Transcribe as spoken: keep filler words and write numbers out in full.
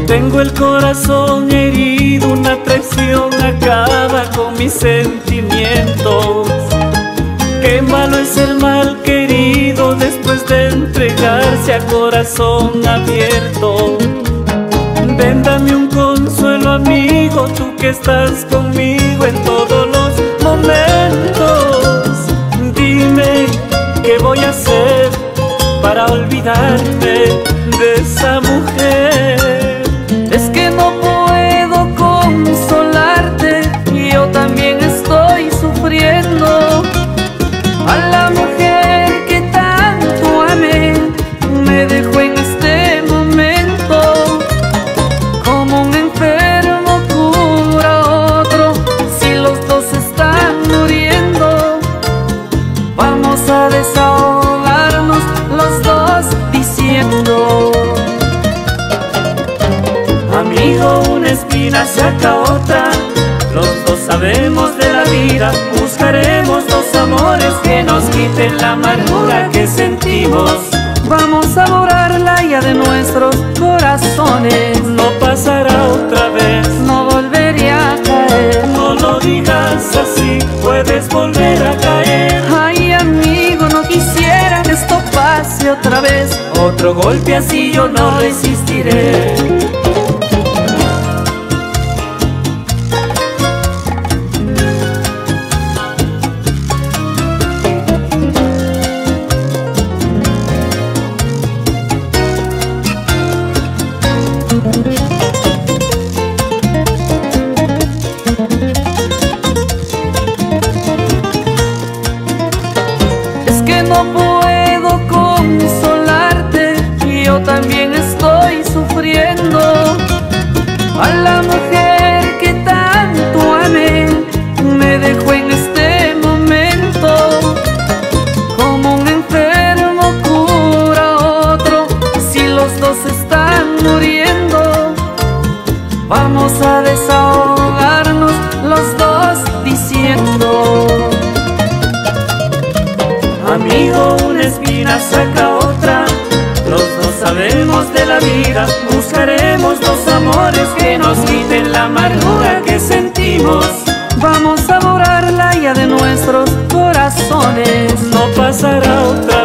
Tengo el corazón herido, una traición acaba con mis sentimientos. Qué malo es el mal querido después de entregarse a corazón abierto. Ven, dame un consuelo, amigo, tú que estás conmigo en todos los momentos. Dime, ¿qué voy a hacer para olvidarme de esa mujer? Es que no puedo consolarte, yo también estoy sufriendo. A la mujer que tanto amé, me dejó en este momento. Como un enfermo cura a otro, si los dos están muriendo. Vamos a desahogarnos los dos diciendo: amigo, una espina saca otra, los dos sabemos de la vida, buscaremos dos amores que nos quiten la amargura que sentimos. Vamos a borrarla ya de nuestros corazones, no pasará otra vez, no volvería a caer. No lo digas así, puedes volver a caer. Ay, amigo, no quisiera que esto pase otra vez. Otro golpe así yo no resistiré. Es que no puedo consolarte, yo también estoy sufriendo. A la mujer que tanto amé, me dejó en este momento. Como un enfermo cura a otro, si los dos están muriendo. Vamos a desahogarnos los dos diciendo: amigo, una espina saca otra, los dos sabemos de la vida, buscaremos dos amores que nos quiten la amargura que sentimos. Vamos a borrarla ya de nuestros corazones, no pasará otra